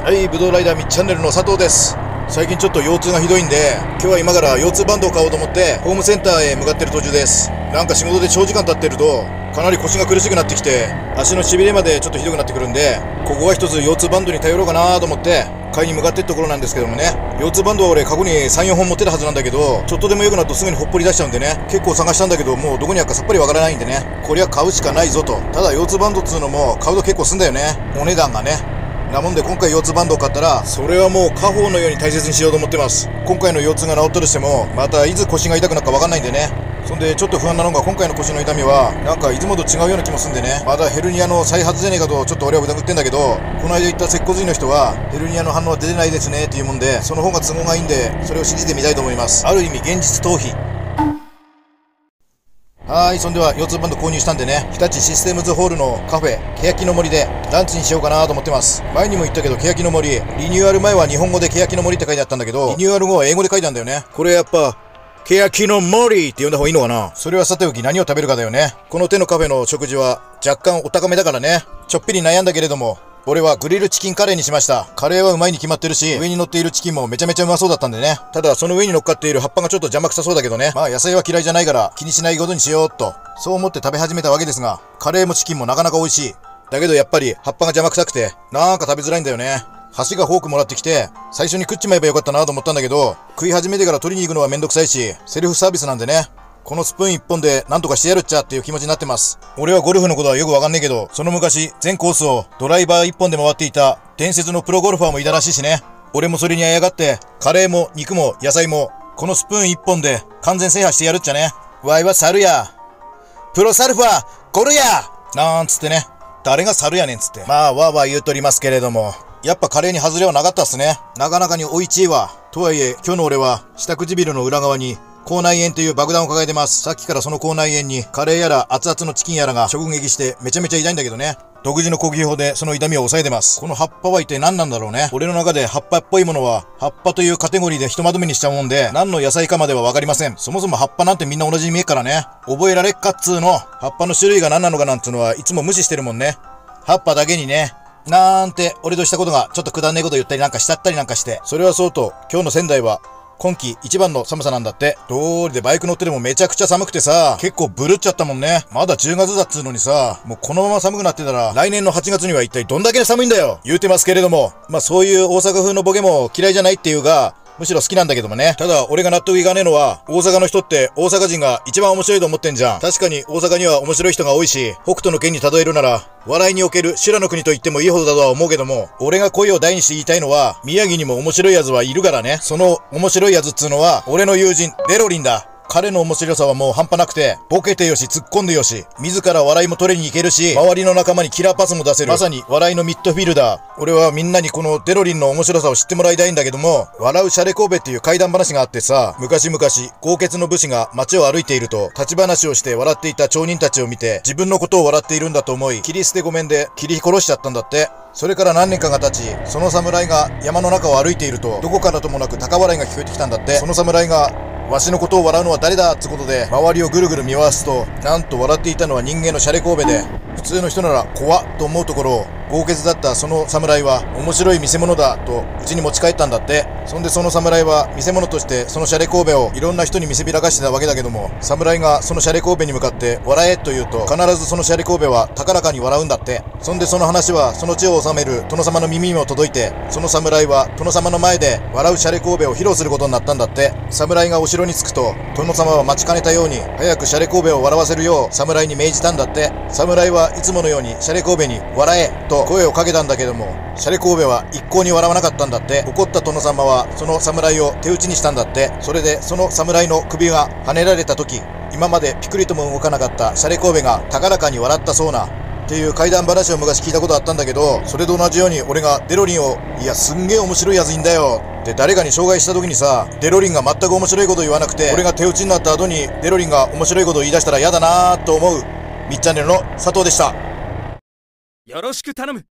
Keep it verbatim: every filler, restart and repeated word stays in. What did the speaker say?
はい、ブドウライダーみっチャンネルの佐藤です。最近ちょっと腰痛がひどいんで、今日は今から腰痛バンドを買おうと思ってホームセンターへ向かってる途中です。なんか仕事で長時間経ってるとかなり腰が苦しくなってきて、足のしびれまでちょっとひどくなってくるんで、ここは一つ腰痛バンドに頼ろうかなと思って買いに向かってるところなんですけどもね。腰痛バンドは俺過去にさん、よんほん持ってたはずなんだけど、ちょっとでも良くなるとすぐにほっぽり出しちゃうんでね、結構探したんだけど、もうどこにあるかさっぱりわからないんでね、こりゃ買うしかないぞと。ただ腰痛バンドっつうのも買うと結構すんだよね、お値段がね。なもんで今回腰痛バンドを買ったら、それはもう家宝のように大切にしようと思ってます。今回の腰痛が治ったとしても、またいつ腰が痛くなるかわかんないんでね。そんでちょっと不安なのが、今回の腰の痛みはなんかいつもと違うような気もするんでね、まだヘルニアの再発じゃねえかとちょっと俺は疑ってんだけど、この間言った接骨院の人はヘルニアの反応は出てないですねっていうもんで、その方が都合がいいんで、それを信じてみたいと思います。ある意味現実逃避。はーい、そんでは腰痛バンド購入したんでね、日立システムズホールのカフェ欅の森でランチにしようかなと思ってます。前にも言ったけど、欅の森リニューアル前は日本語で欅の森って書いてあったんだけど、リニューアル後は英語で書いてあるんだよね。これやっぱ欅の森って呼んだ方がいいのかな。それはさておき、何を食べるかだよね。この手のカフェの食事は若干お高めだからね、ちょっぴり悩んだけれども、俺はグリルチキンカレーにしました。カレーはうまいに決まってるし、上に乗っているチキンもめちゃめちゃうまそうだったんでね。ただその上に乗っかっている葉っぱがちょっと邪魔くさそうだけどね、まあ野菜は嫌いじゃないから気にしないことにしようっと、そう思って食べ始めたわけですが、カレーもチキンもなかなか美味しい。だけどやっぱり葉っぱが邪魔くさくて、なんか食べづらいんだよね。箸がフォークもらってきて、最初に食っちまえばよかったなと思ったんだけど、食い始めてから取りに行くのはめんどくさいし、セルフサービスなんでね、このスプーン一本でなんとかしてやるっちゃっていう気持ちになってます。俺はゴルフのことはよくわかんねえけど、その昔全コースをドライバー一本で回っていた伝説のプロゴルファーもいたらしいしね。俺もそれにあやがって、カレーも肉も野菜もこのスプーン一本で完全制覇してやるっちゃね。わいは猿や、プロサルファーゴルやなんつってね、誰が猿やねんつって、まあわーわー言うとりますけれども、やっぱカレーに外れはなかったっすね。なかなかにおいちいわ。とはいえ今日の俺は下唇の裏側に口内炎という爆弾を抱えてます。さっきからその口内炎にカレーやら熱々のチキンやらが直撃してめちゃめちゃ痛いんだけどね。独自の呼吸法でその痛みを抑えてます。この葉っぱは一体何なんだろうね。俺の中で葉っぱっぽいものは葉っぱというカテゴリーでひとまとめにしちゃうもんで、何の野菜かまではわかりません。そもそも葉っぱなんてみんな同じに見えっからね。覚えられっかっつーの。葉っぱの種類が何なのかなんつうのはいつも無視してるもんね。葉っぱだけにね。なんて俺としたことがちょっとくだんねえこと言ったりなんかしちゃったりなんかして、それはそうと今日の仙台は今季一番の寒さなんだって。道理でバイク乗ってでもめちゃくちゃ寒くてさ、結構ブルっちゃったもんね。まだじゅうがつだっつうのにさ、もうこのまま寒くなってたら来年のはちがつには一体どんだけ寒いんだよ言うてますけれども、まあそういう大阪風のボケも嫌いじゃないっていうが、むしろ好きなんだけどもね。ただ俺が納得いかねえのは、大阪の人って大阪人が一番面白いと思ってんじゃん。確かに大阪には面白い人が多いし、北斗の拳に例えるなら笑いにおける修羅の国と言ってもいいほどだとは思うけども、俺が声を大にして言いたいのは、宮城にも面白い奴はいるからね。その面白い奴っつうのは俺の友人デロリンだ。彼の面白さはもう半端なくて、ボケてよし突っ込んでよし、自ら笑いも取りに行けるし、周りの仲間にキラーパスも出せる、まさに笑いのミッドフィルダー。俺はみんなにこのデロリンの面白さを知ってもらいたいんだけども、笑うシャレ神戸っていう怪談話があってさ、昔々豪傑の武士が街を歩いていると立ち話をして笑っていた町人たちを見て、自分のことを笑っているんだと思い、切り捨てごめんで切り殺しちゃったんだって。それから何年かが経ち、その侍が山の中を歩いていると、どこからともなく高笑いが聞こえてきたんだって。その侍がわしのことを笑うのは誰だってことで周りをぐるぐる見回すと、なんと笑っていたのは人間のシャレ神戸で、普通の人なら怖っと思うところを豪傑だったその侍は面白い見せ物だとうちに持ち帰ったんだって。そんでその侍は見せ物としてそのシャレ神戸をいろんな人に見せびらかしてたわけだけども、侍がそのシャレ神戸に向かって笑えと言うと、必ずそのシャレ神戸は高らかに笑うんだって。そんでその話はその地を治める殿様の耳にも届いて、その侍は殿様の前で笑うシャレ神戸を披露することになったんだって。侍がお城に着くと殿様は待ちかねたように早くシャレ神戸を笑わせるよう侍に命じたんだって。侍はいつものようにシャレ神戸に笑えと声をかけたんだけども、シャレ神戸は一向に笑わなかったんだって。怒った殿様はその侍を手打ちにしたんだって。それでその侍の首が跳ねられた時、今までピクリとも動かなかったシャレ神戸が高らかに笑ったそうなっていう怪談話を昔聞いたことあったんだけど、それと同じように俺がデロリンをいやすんげえ面白いやついんだよって誰かに紹介した時にさ、デロリンが全く面白いこと言わなくて、俺が手打ちになった後にデロリンが面白いことを言い出したら嫌だなーと思うみっチャンネルの佐藤でした。 よろしく頼む。